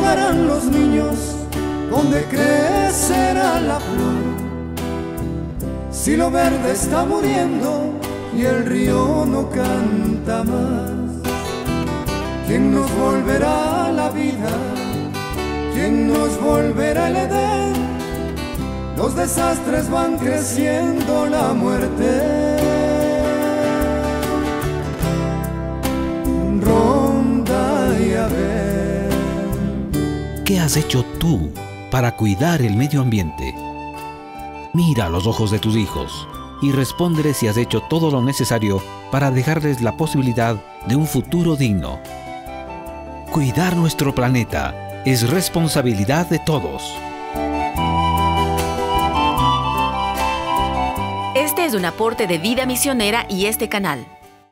jugarán los niños? ¿Dónde crecerá la flor? Si lo verde está muriendo y el río no canta más, ¿quién nos volverá a la vida? ¿Quién nos volverá al Edén? Los desastres van creciendo, la muerte ronda y a ver. ¿Qué has hecho tú para cuidar el medio ambiente? Mira a los ojos de tus hijos y respóndeles si has hecho todo lo necesario para dejarles la posibilidad de un futuro digno. Cuidar nuestro planeta es responsabilidad de todos. Este es un aporte de Vida Misionera y este canal.